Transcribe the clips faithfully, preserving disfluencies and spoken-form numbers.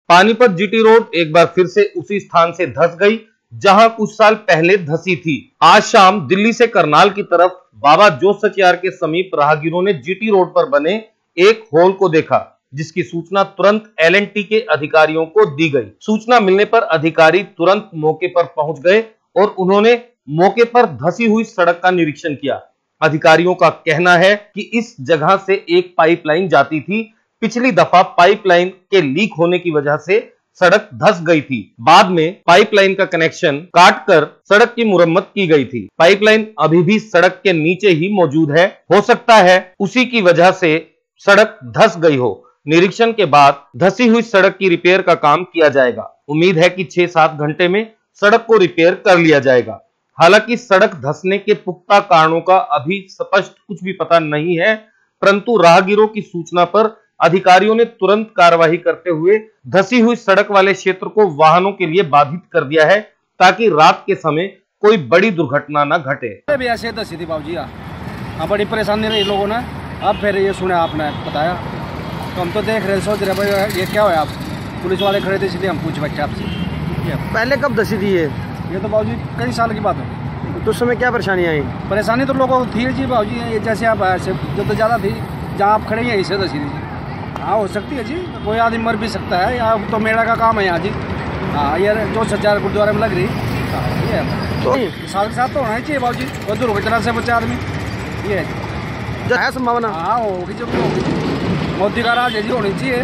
Panipat GT road एक बार फिर से उसी स्थान से धंस गई जहां कुछ साल पहले धंसी थी। आज शाम दिल्ली से करनाल की तरफ बाबा जोश सचियार के समीप राहगीरों ने जीटी रोड पर बने एक होल को देखा, जिसकी सूचना तुरंत एल एंड टी के अधिकारियों को दी गई। सूचना मिलने पर अधिकारी तुरंत मौके पर पहुंच गए और उन्होंने मौके पर धंसी हुई सड़क का निरीक्षण किया। अधिकारियों का कहना है कि इस जगह से एक पाइपलाइन जाती थी। पिछली दफा पाइपलाइन के लीक होने की वजह से सड़क धंस गई थी। बाद में पाइपलाइन का कनेक्शन काटकर सड़क की मुरम्मत की गई थी। पाइपलाइन अभी भी सड़क के नीचे ही मौजूद है। हो सकता है उसी की वजह से सड़क धंस गई हो। निरीक्षण के बाद धंसी हुई सड़क की रिपेयर का काम किया जाएगा। उम्मीद है कि छह सात घंटे में सड़क को रिपेयर कर लिया जाएगा। हालांकि सड़क धंसने के पुख्ता कारणों का अभी स्पष्ट कुछ भी पता नहीं है, परंतु राहगीरों की सूचना पर अधिकारियों ने तुरंत कार्रवाई करते हुए धंसी हुई सड़क वाले क्षेत्र को वाहनों के लिए बाधित कर दिया है, ताकि रात के समय कोई बड़ी दुर्घटना न घटे। ऐसे धंसी थी बाबूजी, हाँ बड़ी परेशानी रही लोगों ने। अब फिर ये सुने आपने बताया तो हम तो देख रहे सोच रहे भाई ये क्या हुआ। आप पुलिस वाले खड़े थे इसलिए हम पूछ बैठे आपसे। पहले कब धंसी थी ये? ये तो बाबूजी कई साल की बात है। तो उस समय क्या परेशानी आई? परेशानी तो लोगों को थी जी बाबूजी, ये जैसे आप ऐसे जो तो ज़्यादा थी, जहाँ आप खड़े हैं इसे धंसी थी। हाँ हो सकती है जी, कोई आदमी मर भी सकता है। या तो मेला का काम है यहाँ जी। हाँ यार जो सच्चार गुरुद्वारे में लग रही ये तो साथ के साथ तो होना ही चाहिए बाबूजी, और दुर्घटना से बचे आदमी ये है संभावना। हाँ होगी जो होगी, मोदी का राज जी होनी चाहिए।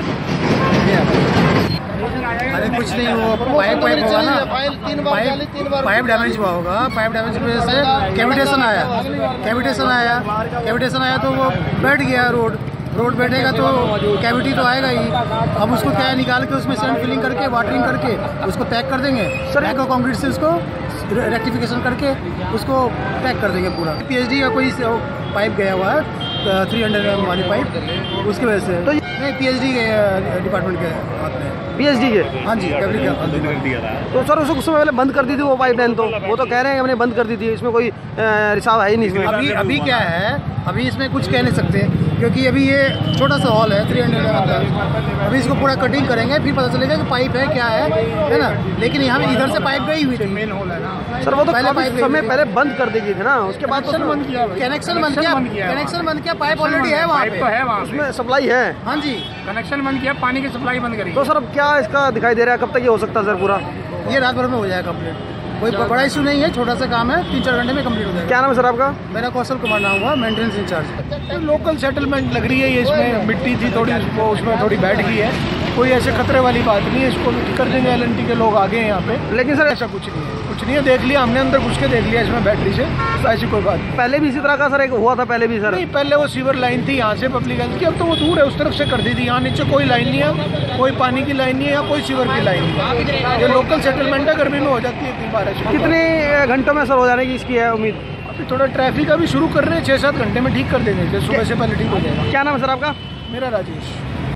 अरे कुछ नहीं, वो पाइप पाइप होगा ना, पाइप पाइप डैमेज हुआ होगा। पाइप डैमेज की वजह से कैविटेशन आया कैविटेशन आया कैविटेशन आया तो वो बैठ गया। रोड रोड बैठेगा तो कैविटी तो आएगा ही। अब उसको क्या है, निकाल के उसमें सैंड फिलिंग करके वाटरिंग करके उसको पैक कर देंगे। पैक और कंक्रीट से उसको रेक्टिफिकेशन करके उसको पैक कर देंगे पूरा। पीएचडी का कोई पाइप गया हुआ है, थ्री हंड्रेड एम वाली पाइप, उसकी वजह से। तो नहीं पीएचडी के डिपार्टमेंट के हाथ में। पीएचडी के? हाँ जी, तो सर उसको उसमें पहले बंद कर दी थी वो पाइपलाइन, तो वो तो कह रहे हैं हमने बंद कर दी थी, इसमें कोई रिसाव है ही नहीं इसमें। अभी अभी क्या है, अभी इसमें कुछ कह नहीं सकते क्योंकि अभी ये छोटा सा हॉल है, थ्री हंड्रेड का। अभी इसको पूरा कटिंग करेंगे फिर पता चलेगा कि पाइप है क्या है, है ना। लेकिन यहाँ इधर से पाइप गई हुई थी, मेन हॉल है ना सर। वो तो पहले पाइप समय पहले बंद कर दी थी ना, उसके बाद कनेक्शन बंद किया कनेक्शन बंद किया कनेक्शन बंद किया पाइप ऑलरेडी है वहाँ पे, है वहाँ उसमें सप्लाई है। हाँ जी, कनेक्शन बंद किया, पानी की सप्लाई बंद करी। तो सर अब क्या इसका दिखाई दे रहा है, कब तक ये हो सकता है सर पूरा? ये रात भर में हो जाएगा कंप्लीट। कोई बड़ा इशू नहीं है, छोटा सा काम है, तीन चार घंटे में कंप्लीट हो जाएगा। क्या नाम है सर आपका? मेरा कौशल कुमार नाम हुआ, मेंटेनेंस इंचार्ज। लोकल सेटलमेंट लग रही है ये, इसमें मिट्टी थी थोड़ी, वो उसमें थोड़ी बैठ गई है। कोई ऐसे खतरे वाली बात नहीं है, इसको कर देंगे। एल एंड टी के लोग आ गए हैं यहाँ पे। लेकिन सर ऐसा कुछ नहीं है, कुछ नहीं है। देख लिया हमने, अंदर घुस के देख लिया इसमें बैटरी से, तो ऐसी कोई बात नहीं। पहले भी इसी तरह का सर एक हुआ था पहले भी सर? नहीं, पहले वो सीवर लाइन थी यहाँ से पब्लिक हेल्थ की, अब तो वो दूर है, उस तरफ से कर दी थी। यहाँ नीचे कोई लाइन नहीं है, कोई पानी की लाइन नहीं है, या कोई सीवर की लाइन नहीं है। ये लोकल सेटलमेंट है, गर्मी में हो जाती है इतनी बारिश। कितने घंटों में सर हो जाने की इसकी है उम्मीद? अभी थोड़ा ट्रैफिक अभी शुरू कर रहे हैं, छः सात घंटे में ठीक कर देंगे, सुबह से पहले ठीक हो जाएगा। क्या नाम है सर आपका? मेरा राजेश।